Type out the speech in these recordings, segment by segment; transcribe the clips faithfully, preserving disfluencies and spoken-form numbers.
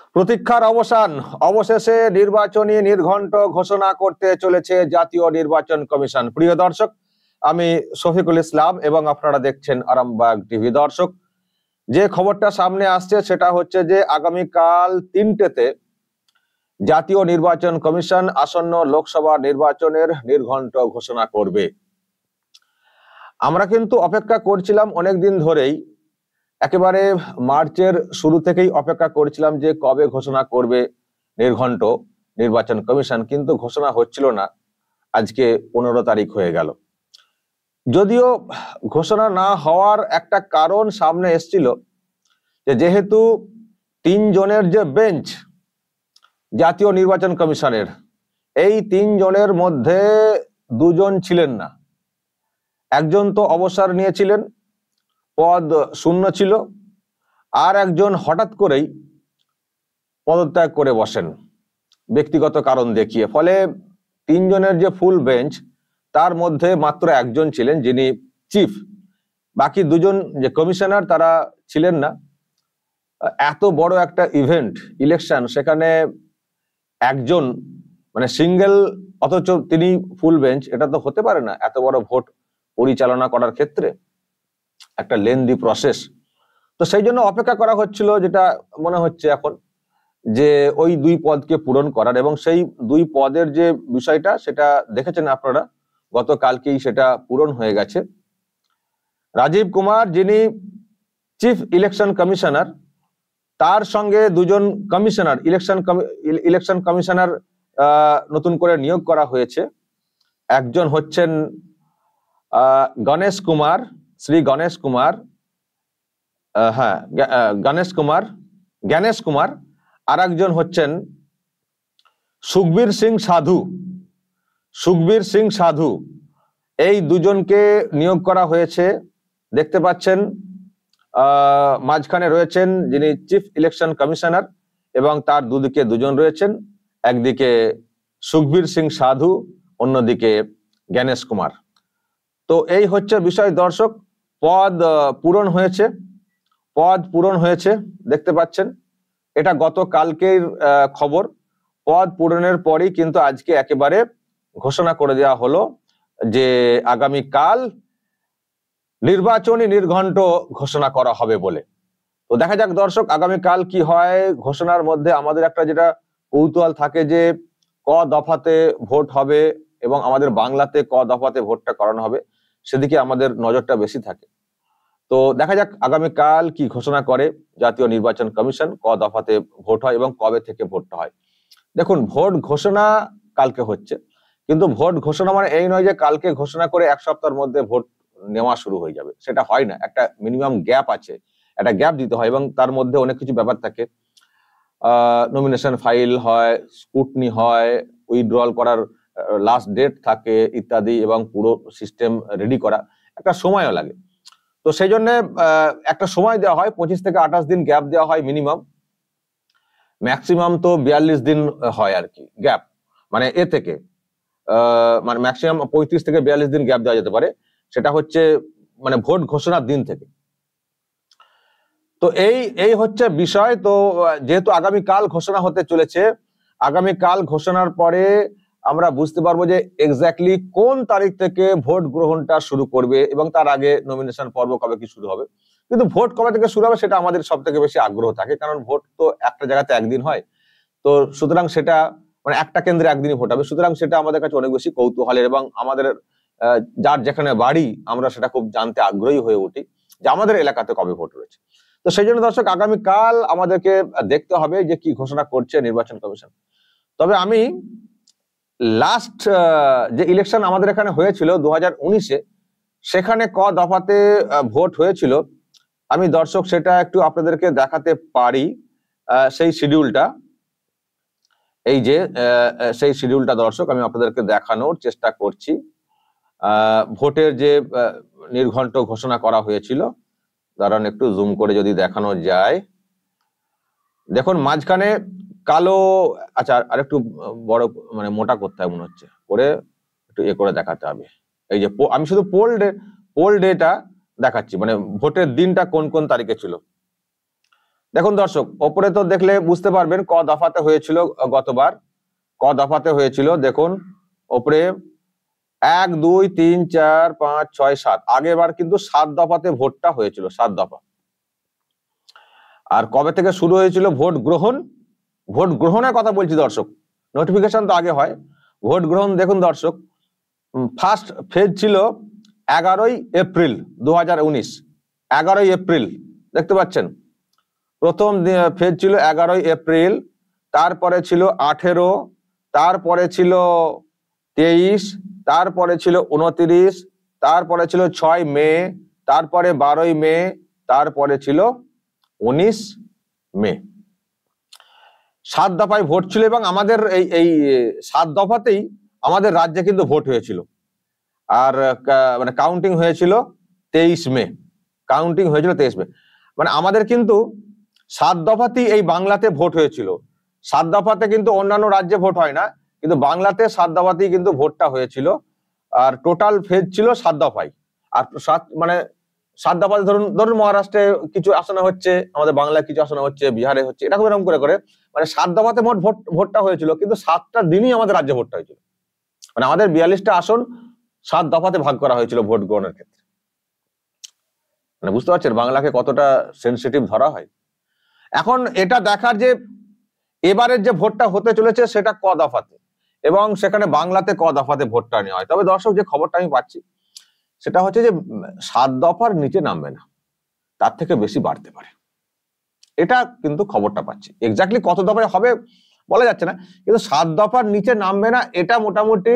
প্রতীক্ষার অবসান, অবশেষে নির্বাচনী নির্ঘণ্ট ঘোষণা করতে চলেছে জাতীয় নির্বাচন কমিশন। প্রিয় দর্শক, আমি শফিকুল ইসলাম এবং আপনারা দেখছেন আরামবাগ টিভি। দর্শক, যে খবরটা সামনে আসছে সেটা হচ্ছে যে আগামীকাল তিনটেতে জাতীয় নির্বাচন কমিশন আসন্ন লোকসভা নির্বাচনের নির্ঘণ্ট ঘোষণা করবে। আমরা কিন্তু অপেক্ষা করছিলাম অনেকদিন ধরেই, একেবারে মার্চের শুরু থেকেই অপেক্ষা করছিলাম যে কবে ঘোষণা করবে নির্ঘণ্ট নির্বাচন কমিশন, কিন্তু ঘোষণা হচ্ছিল না। আজকে পনেরো তারিখ হয়ে গেল। যদিও ঘোষণা না হওয়ার একটা কারণ সামনে এসেছিল যে যেহেতু তিনজনের যে বেঞ্চ জাতীয় নির্বাচন কমিশনের, এই তিনজনের মধ্যে দুজন ছিলেন না। একজন তো অবসর নিয়েছিলেন, পদ শূন্য ছিল, আর একজন হঠাৎ করেই পদত্যাগ করে বসেন ব্যক্তিগত কারণ দেখিয়ে। ফলে তিনজনের যে ফুল বেঞ্চ, তার মধ্যে মাত্র একজন ছিলেন যিনি চিফ, বাকি দুজন যে কমিশনার তারা ছিলেন না। এত বড় একটা ইভেন্ট ইলেকশন, সেখানে একজন মানে সিঙ্গেল, অথচ তিনি ফুল বেঞ্চ, এটা তো হতে পারে না। এত বড় ভোট পরিচালনা করার ক্ষেত্রে একটা লেন্দি প্রসেস। তো সেই জন্য অপেক্ষা করা হচ্ছিল, যেটা মনে হচ্ছে এখন, যে ওই দুই পদকে পূরণ করার। এবং সেই দুই পদের যে বিষয়টা সেটা দেখেছেন আপনারা, গতকালকেই সেটা পূরণ হয়ে গেছে। রাজীব কুমার, যিনি চিফ ইলেকশন কমিশনার, তার সঙ্গে দুজন কমিশনার, ইলেকশন ইলেকশন কমিশনার নতুন করে নিয়োগ করা হয়েছে। একজন হচ্ছেন গণেশ কুমার, শ্রী গণেশ কুমার, হ্যাঁ গণেশ কুমার জ্ঞানেশ কুমার, আর একজন হচ্ছেন সুখবীর সিং সাধু। সুখবীর সিং সাধু, এই দুজনকে নিয়োগ করা হয়েছে। দেখতে পাচ্ছেন আহ মাঝখানে রয়েছেন যিনি চিফ ইলেকশন কমিশনার, এবং তার দুদিকে দুজন রয়েছেন, একদিকে সুখবীর সিং সাধু, অন্যদিকে জ্ঞানেশ কুমার। তো এই হচ্ছে বিষয় দর্শক। পদ পূরণ হয়েছে, পদ পূরণ হয়েছে দেখতে পাচ্ছেন। এটা গতকালকের খবর। পদ পূরণের পরই কিন্তু আজকে একেবারে ঘোষণা করে দেওয়া হলো যে আগামীকাল নির্বাচনী নির্ঘণ্ট ঘোষণা করা হবে বলে। তো দেখা যাক দর্শক, আগামীকাল কি হয়। ঘোষণার মধ্যে আমাদের একটা যেটা কৌতূহল থাকে যে ক দফাতে ভোট হবে এবং আমাদের বাংলাতে ক দফাতে ভোটটা করানো হবে, সেদিকে আমাদের নজরটা বেশি থাকে। তো দেখা যাক আগামীকাল কি ঘোষণা করে জাতীয় নির্বাচন কমিশন, ক দফাতে ভোট হয় এবং কবে থেকে ভোটটা হয়। দেখুন, ভোট ঘোষণা কালকে হচ্ছে, কিন্তু ভোট ঘোষণা মানে এই নয় যে কালকে ঘোষণা করে এক সপ্তাহের মধ্যে ভোট নেওয়া শুরু হয়ে যাবে, সেটা হয় না। একটা মিনিমাম গ্যাপ আছে, একটা গ্যাপ দিতে হয়, এবং তার মধ্যে অনেক কিছু ব্যাপার থাকে। আহ নমিনেশন ফাইল হয়, স্কুটনি হয়, উইথড্রল করার লাস্ট ডেট থাকে ইত্যাদি, এবং পুরো সিস্টেম রেডি করা একটা সময়ও লাগে। তো সেই জন্য একটা সময় দেওয়া হয়, পঁচিশ থেকে আঠাশ দিন গ্যাপ দেওয়া হয় মিনিমাম। ম্যাক্সিমাম তো বিয়াল্লিশ দিন হয় আর কি গ্যাপ, মানে এ থেকে আহ মানে ম্যাক্সিমাম পঁয়ত্রিশ থেকে বিয়াল্লিশ দিন গ্যাপ দেওয়া যেতে পারে। সেটা হচ্ছে মানে ভোট ঘোষণার দিন থেকে। তো এই এই হচ্ছে বিষয়। তো যেহেতু আগামীকাল ঘোষণা হতে চলেছে, আগামীকাল ঘোষণার পরে আমরা বুঝতে পারবো যে এক্স্যাক্টলি কোন তারিখ থেকে ভোট গ্রহণটা শুরু করবে, এবং তার আগে নমিনেশন পর্ব কবে কি শুরু হবে। কিন্তু ভোট কবে থেকে শুরু হবে সেটা আমাদের সব থেকে বেশি আগ্রহ থাকে, কারণ ভোট তো একটা জায়গাতে একদিন হয়। তো সুতরাং সেটা মানে একটা কেন্দ্রে একদিনই ভোট হবে, সুতরাং সেটা আমাদের কাছে অনেক বেশি কৌতূহলের, এবং আমাদের যার যেখানে বাড়ি আমরা সেটা খুব জানতে আগ্রহী হয়ে উঠি যে আমাদের এলাকাতে কবে ভোট রয়েছে। তো সেই জন্য দর্শক, আগামীকাল আমাদেরকে দেখতে হবে যে কি ঘোষণা করছে নির্বাচন কমিশন। তবে আমি লাস্ট যে ইলেকশন আমাদের এখানে হয়েছিল দু হাজার উনিশে, সেখানে ক দফাতে ভোট হয়েছিল। আমি দর্শক সেটা একটু আপনাদেরকে দেখাতে পারি, সেই শিডিউলটা। এই যে সেই শিডিউলটা দর্শক আমি আপনাদেরকে দেখানোর চেষ্টা করছি। আহ ভোটের যে নির্ঘণ্ট ঘোষণা করা হয়েছিল, দাঁড়ান একটু জুম করে যদি দেখানো যায়। দেখুন মাঝখানে কালো, আচ্ছা আর একটু বড় মানে মোটা করতে হবে মনে হচ্ছে, করে একটু এ করে দেখাতে হবে। এই যে আমি শুধু পোল ডে পোল ডেটা দেখাচ্ছি, মানে ভোটের দিনটা কোন কোন তারিখে ছিল। দেখুন দর্শক, ওপরে তো দেখলে বুঝতে পারবেন ক দফাতে হয়েছিল গতবার, ক দফাতে হয়েছিল। দেখুন ওপরে এক দুই তিন চার পাঁচ ছয় সাত, আগেরবার কিন্তু সাত দফাতে ভোটটা হয়েছিল, সাত দফা। আর কবে থেকে শুরু হয়েছিল ভোট গ্রহণ? ভোট গ্রহণের কথা বলছি দর্শক, নোটিফিকেশন তো আগে হয়। ভোট গ্রহণ দেখুন দর্শক, ফার্স্ট ফেজ ছিল এগারোই এপ্রিল দু হাজার উনিশ, এগারোই এপ্রিল দেখতে পাচ্ছেন। প্রথম ফেজ ছিল এগারোই এপ্রিল, তারপরে ছিল আঠেরো, তারপরে ছিল তেইশ, তারপরে ছিল উনত্রিশ, তারপরে ছিল ছয় মে, তারপরে বারোই মে, তারপরে ছিল উনিশ মে। সাত দফায় ভোট ছিল এবং আমাদের এই এই সাত দফাতেই আমাদের রাজ্যে কিন্তু ভোট হয়েছিল। আর মানে কাউন্টিং হয়েছিল তেইশ মে, কাউন্টিং হয়েছিল তেইশ মে। মানে আমাদের কিন্তু সাত দফাতেই এই বাংলাতে ভোট হয়েছিল। সাত দফাতে কিন্তু অন্যান্য রাজ্যে ভোট হয় না, কিন্তু বাংলাতে সাত দফাতেই কিন্তু ভোটটা হয়েছিল। আর টোটাল ফেজ ছিল সাত দফায়। আর সাত মানে সাত দফাতে ধরুন ধরুন মহারাষ্ট্রে কিছু আসনে হচ্ছে, আমাদের বাংলায় কিছু আসনে হচ্ছে, বিহারে হচ্ছে, এরকম এরকম করে করে মানে সাত দফাতে মোট ভোট ভোটটা হয়েছিল, কিন্তু সাতটা দিনই আমাদের রাজ্যে ভোটটা হয়েছিল। মানে আমাদের বিয়াল্লিশটা আসন সাত দফাতে ভাগ করা হয়েছিল ভোট গ্রহণের ক্ষেত্রে। মানে বুঝতে পারছেন বাংলাকে কতটা সেনসিটিভ ধরা হয়। এখন এটা দেখার যে এবারের যে ভোটটা হতে চলেছে সেটা ক দফাতে, এবং সেখানে বাংলাতে ক দফাতে ভোটটা নেওয়া হয়। তবে দর্শক যে খবরটা আমি পাচ্ছি সেটা হচ্ছে যে সাত দফার নিচে নামবে না, তার থেকে বেশি বাড়তে পারে, এটা কিন্তু খবরটা পাচ্ছি। এক্স্যাক্টলি কত দফায় হবে বলা যাচ্ছে না, কিন্তু সাত দফার নিচে নামবে না এটা মোটামুটি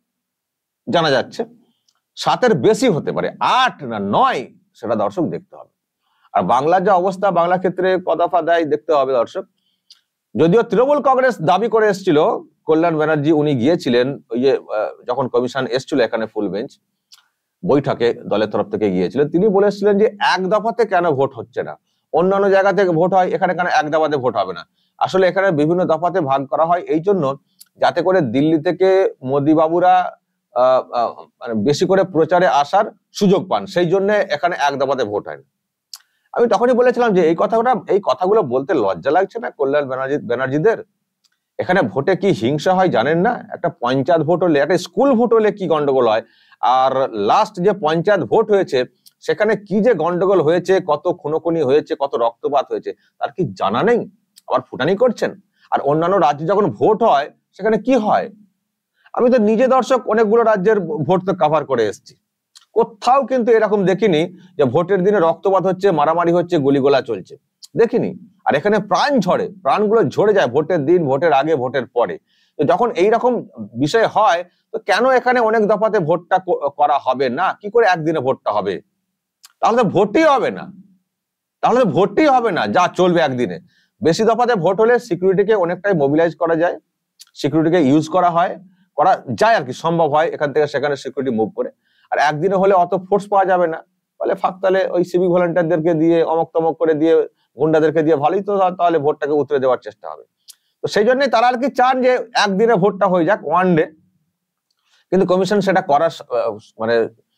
জানা যাচ্ছে। সাতের বেশি হতে পারে, আট না নয় সেটা দর্শক দেখতে হবে। আর বাংলার যে অবস্থা, বাংলা ক্ষেত্রে ক দফা দেয় দেখতে হবে দর্শক। যদিও তৃণমূল কংগ্রেস দাবি করে এসেছিল, কল্যাণ ব্যানার্জি উনি গিয়েছিলেন ওই যে যখন কমিশন এসেছিল এখানে ফুল বেঞ্চ বৈঠকে, দলের তরফ থেকে গিয়েছিলেন, তিনি বলেছিলেন যে এক দফাতে কেন ভোট হচ্ছে না, অন্যান্য জায়গা থেকে ভোট হয়, এখানে কেন এক দফাতে ভোট হবে না। আসলে এখানে বিভিন্ন দফাতে ভাগ করা হয় এই জন্য যাতে করে দিল্লি থেকে মোদি বাবুরা আহ মানে বেশি করে প্রচারে আসার সুযোগ পান, সেই জন্য এখানে এক দফাতে ভোট হয় না। আমি তখনই বলেছিলাম যে এই কথাটা এই কথাগুলো বলতে লজ্জা লাগছে না কল্যাণ ব্যানার্জি ব্যানার্জিদের? এখানে ভোটে কি হিংসা হয় জানেন না? একটা পঞ্চায়েত ভোট হলে, একটা স্কুল ভোট হলে কি গন্ডগোল হয়, আর লাস্ট যে পঞ্চায়েত ভোট হয়েছে সেখানে কি যে গন্ডগোল হয়েছে, কত খুনোখুনি হয়েছে, কত রক্তপাত হয়েছে তার কি জানা নেই? আবার ফুটানি করছেন। আর অন্যান্য রাজ্যে যখন ভোট হয় সেখানে কি হয়? আমি তো নিজে দর্শক অনেকগুলো রাজ্যের ভোট তো কভার করে এসেছি, কোথাও কিন্তু এরকম দেখিনি যে ভোটের দিনে রক্তপাত হচ্ছে, মারামারি হচ্ছে, গুলিগোলা চলছে, দেখিনি। আর এখানে প্রাণ ঝরে, প্রাণগুলো ঝরে যায় ভোটের দিন, ভোটের আগে, ভোটের পরে। তো যখন এইরকম বিষয় হয় তো কেন এখানে অনেক দফাতে ভোটটা করা হবে না? কি করে একদিনে ভোটটা হবে? তাহলে তো ভোটই হবে না, তাহলে ভোটই হবে না যা চলবে একদিনে। বেশি দফাতে ভোট হলে সিকিউরিটিকে অনেকটাই মোবিলাইজ করা যায়, সিকিউরিটিকে ইউজ করা হয়, করা যায় আর কি, সম্ভব হয় এখান থেকে সেখানে সিকিউরিটি মুভ করে। আর একদিনে হলে অত ফোর্স পাওয়া যাবে না, ফলে ফাঁকতালে ওই সিভিক ভলান্টিয়ারদেরকে দিয়ে, অমক তমক করে দিয়ে, গুন্ডাদেরকে দিয়ে ভালোই তো তাহলে ভোটটাকে উতরে দেওয়ার চেষ্টা হবে। তো সেই জন্যই তারা আর কি চান যে একদিনে ভোটটা হয়ে যাক, ওয়ান ডে। কিন্তু কমিশন সেটা করার মানে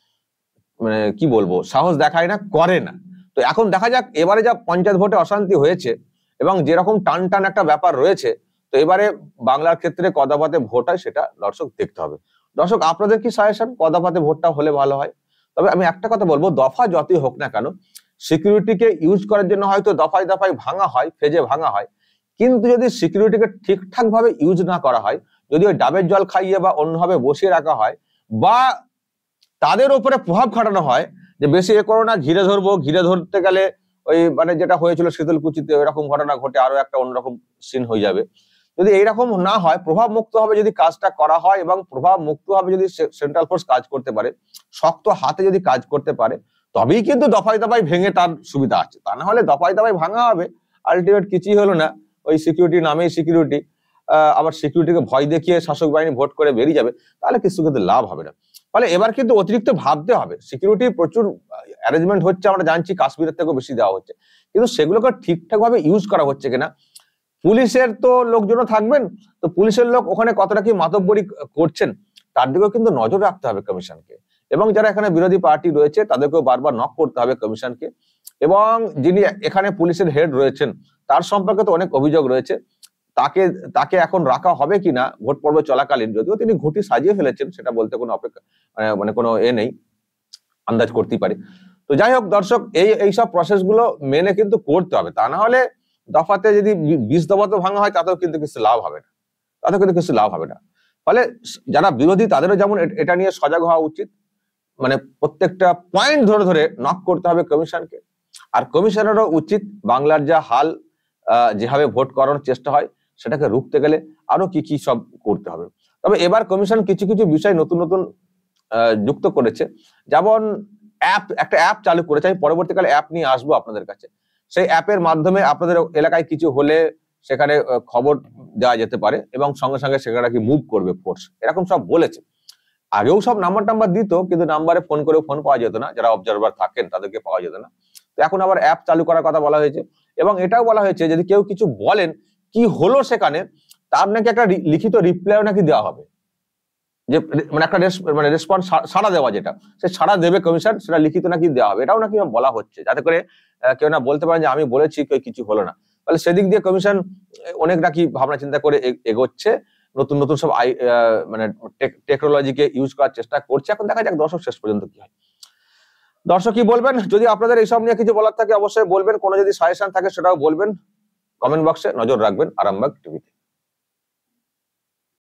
মানে কি বলবো, সাহস দেখায় না, করে না। তো এখন দেখা যাক এবারে যা পঞ্চায়েত ভোটে অশান্তি হয়েছে এবং যেরকম টান টান একটা ব্যাপার রয়েছে, তো এবারে বাংলার ক্ষেত্রে কদাপাতে ভোট হয় সেটা দর্শক দেখতে হবে। দর্শক আপনাদের কি সাজেশন, কদাপাতে ভোটটা হলে ভালো হয়? তবে আমি একটা কথা বলবো, দফা যতই হোক না কেন, সিকিউরিটিকে ইউজ করার জন্য হয়তো দফায় দফায় ভাঙা হয়, ফেজে ভাঙা হয়, কিন্তু যদি সিকিউরিটিকে ঠিকঠাক ভাবে ইউজ না করা হয়, যদি ওই ডাবের জল খাইয়ে বা অন্যভাবে বসিয়ে রাখা হয়, বা তাদের উপরে প্রভাব খাটানো হয় যে বেশি এ করো না, ঘিরে ধরবো, ঘিরে ধরতে গেলে ওই মানে যেটা হয়েছিল শীতলকুচিতে এরকম ঘটনা ঘটে আরো একটা অন্যরকম সিন হয়ে যাবে। যদি এইরকম না হয়, প্রভাব মুক্ত ভাবে যদি কাজটা করা হয় এবং প্রভাব মুক্ত ভাবে যদি সেন্ট্রাল ফোর্স কাজ করতে পারে, শক্ত হাতে যদি কাজ করতে পারে, তবেই কিন্তু দফায় দফায় ভেঙে তার সুবিধা আছে। তা না হলে দফায় দফায় ভাঙা হবে, আলটিমেট কিছুই হলো না, ওই সিকিউরিটি নামেই সিকিউরিটি, আহ আবার সিকিউরিটিকে ভয় দেখিয়ে শাসক বাহিনী ভোট করে বেরিয়ে যাবে, তাহলে কিছু কিন্তু লাভ হবে না। ফলে এবার কিন্তু অতিরিক্ত ভাবতে হবে। সিকিউরিটি প্রচুর অ্যারেঞ্জমেন্ট হচ্ছে, আমরা জানছি কাশ্মীরের থেকেও বেশি দেওয়া হচ্ছে, কিন্তু সেগুলোকে ঠিকঠাক ভাবে ইউজ করা হচ্ছে কিনা। পুলিশের তো লোকজনও থাকবেন, তো পুলিশের লোক ওখানে কতটা কি মাতব্বরি করছেন তার দিকেও কিন্তু নজর রাখতে হবে কমিশনকে, এবং যারা এখানে বিরোধী পার্টি রয়েছে তাদেরকেও বারবার নক করতে হবে কমিশনকে এবং যিনি এখানে পুলিশের হেড রয়েছেন তার সম্পর্কে তো অনেক অভিযোগ রয়েছে। তাকে তাকে এখন রাখা হবে কিনা ভোট পর্ব চলাকালীন, যদিও তিনি ঘুঁটি সাজিয়ে ফেলেছেন, সেটা বলতে কোনো অপেক্ষা মানে কোনো এ নেই, আন্দাজ করতেই পারে। তো যাই হোক দর্শক, এই এইসব প্রসেস গুলো মেনে কিন্তু করতে হবে, তা না হলে দফাতে যদি বিশ দফাতে ভাঙা হয় তাতেও কিন্তু কিছু লাভ হবে না, তাতেও কিন্তু কিছু লাভ হবে না। ফলে যারা বিরোধী তাদেরও যেমন এটা নিয়ে সজাগ হওয়া উচিত, মানে প্রত্যেকটা পয়েন্ট ধরে ধরে নক করতে হবে কমিশনকে। আর কমিশনেরও উচিত বাংলার যা হাল, যেভাবে ভোট করানোর চেষ্টা হয় সেটাকে রুখতে গেলে আরো কি কি সব করতে হবে। তবে এবার কমিশন কিছু কিছু বিষয় নতুন নতুন যুক্ত করেছে, যেমন অ্যাপ, একটা অ্যাপ চালু করেছে, আমি পরবর্তীকালে অ্যাপ নিয়ে আসবো আপনাদের কাছে। সেই অ্যাপের মাধ্যমে আপনাদের এলাকায় কিছু হলে সেখানে খবর দেওয়া যেতে পারে এবং সঙ্গে সঙ্গে সেখানে কি মুভ করবে ফোর্স, এরকম সব বলেছে। আগেও সব নাম্বার টাম্বার দিত, কিন্তু নাম্বারে ফোন করেও ফোন পাওয়া যেত না, যারা অবজারভার থাকেন তাদেরকে পাওয়া যেত না। তো এখন আবার অ্যাপ চালু করার কথা বলা হয়েছে, এবং এটাও বলা হয়েছে যদি কেউ কিছু বলেন কি হলো সেখানে, তার নাকি একটা লিখিত রিপ্লাইও নাকি দেওয়া হবে, যে মানে একটা মানে রেসপন্স সাড়া দেওয়া, যেটা সে সাড়া দেবে কমিশন, সেটা লিখিত নাকি দেওয়া হবে, এটাও নাকি বলা হচ্ছে, যাতে করে কেউ না বলতে পারে যে আমি বলেছি কেউ কিছু হলো না। তাহলে সেদিক দিয়ে কমিশন অনেক নাকি ভাবনা চিন্তা করে এগোচ্ছে, নতুন নতুন সব আই মানে টেকনোলজিকে ইউজ করার চেষ্টা করছে। এখন দেখা যাক দর্শক শেষ পর্যন্ত কি হয়। দর্শক কি বলবেন, যদি আপনাদের এইসব নিয়ে কিছু বলার থাকে অবশ্যই বলবেন, কোনো যদি সাজেশন থাকে সেটাও বলবেন, কমেন্ট বক্সে নজর রাখবেন আরামবাগ টিভিতে।